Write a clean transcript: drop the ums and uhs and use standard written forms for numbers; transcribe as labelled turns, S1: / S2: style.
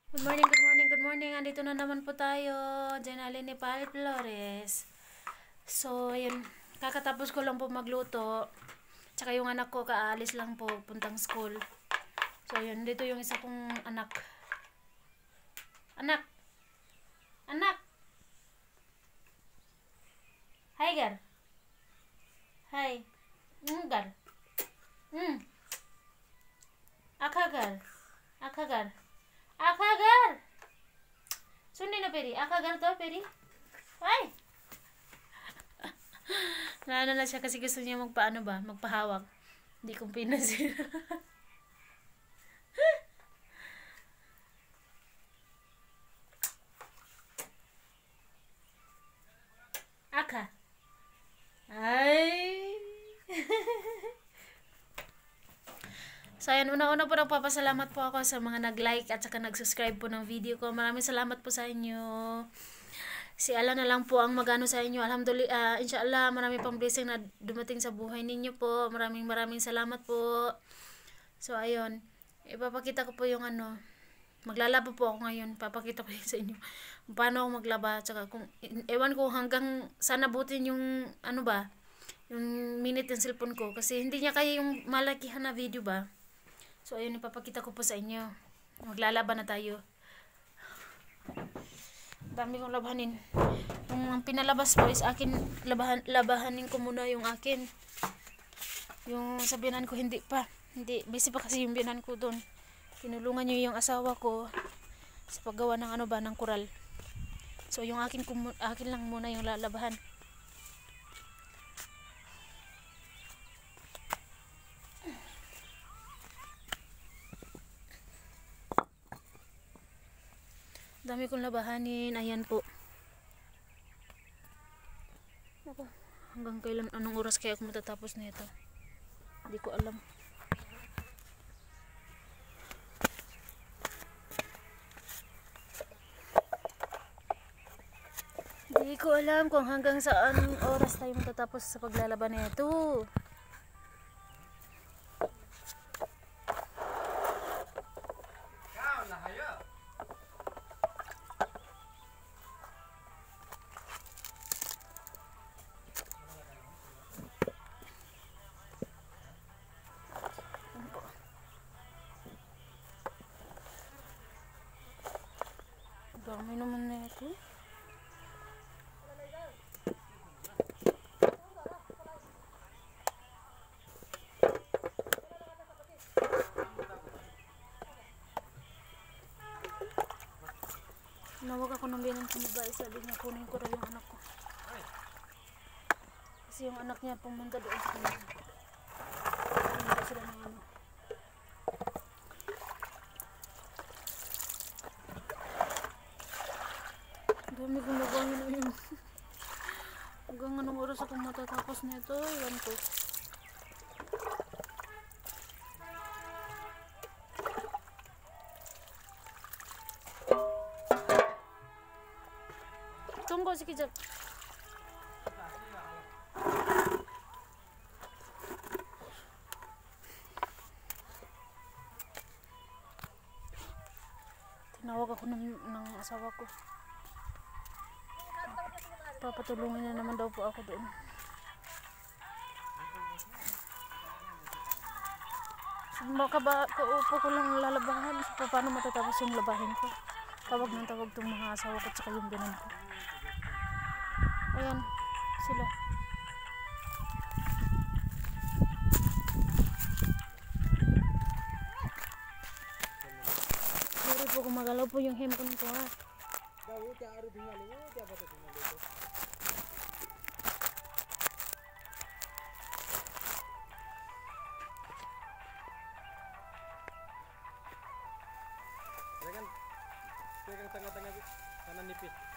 S1: Good morning, good morning, good morning. Andito na naman po tayo. Janelle ni Pal Flores. So, yun. Kakatapos ko lang po magluto. Tsaka yung anak ko, kaalis lang po, puntang school. So, yun. Dito yung isa kong anak. Anak! Anak! Hi, Gar. Hi. Gar. Akagar. Akagar. Akagar! Sundin na, Peri. Akagar to, Peri. Ay! Naano na siya kasi gusto niya magpaano ba? Magpahawak. Hindi kong pinasin. Aka. Ay! So, ayan, una-una po nagpapasalamat po ako sa mga nag-like at saka nag-subscribe po ng video ko. Maraming salamat po sa inyo. Si Allah na lang po ang magano sa inyo. Alhamdulillah, inshallah, marami pang blessing na dumating sa buhay ninyo po. Maraming salamat po. So, ayun. Ipapakita ko po yung maglalaba po ako ngayon. Papakita ko yun sa inyo. Paano ako maglaba. Tsaka ewan ko hanggang sana butin yung, yung minute ng cellphone ko. Kasi hindi niya kaya yung malakihan na video ba. So, ayun, ipapakita ko po sa inyo. Maglalaban na tayo. Dami kong labahanin. Yung pinalabas po is akin, labahanin ko muna yung akin. Yung sa biyanan ko, hindi pa. Hindi, busy pa kasi yung biyanan ko doon. Tinulungan niyo yung asawa ko sa paggawa ng ng kural. So, yung akin lang muna yung lalabahan. Dami kong labahanin. Ayan po. Ako, hanggang kailan, anong oras kaya ako matatapos nito? Hindi ko alam. Hindi ko alam kung hanggang saan oras tayo matatapos sa paglalaban nito. Dami naman na ito. Nawag ako ng biyanan sa babae. Sabi niya kunin ko rin yung anak ko. Kasi yung anak niya pumunta doon sa kanila. Pumunta sila ng dami kong nabangin na yun. Hanggang anong oras akong matatapos nito, iwan ko. Tunggu sekejap. Tinawag ako ng asawa ko. Papatulungin na naman daw po ako doon. Kaupo ko lang lalabahan. So, paano matatapos yung labahin ko? Tawag ng tawag itong mga asawa ko at saka yung binan ko. Ayan, sila. Sorry po kung magalaw po yung hempon ko ha.
S2: Pegang tengah-tengah kanan nipis.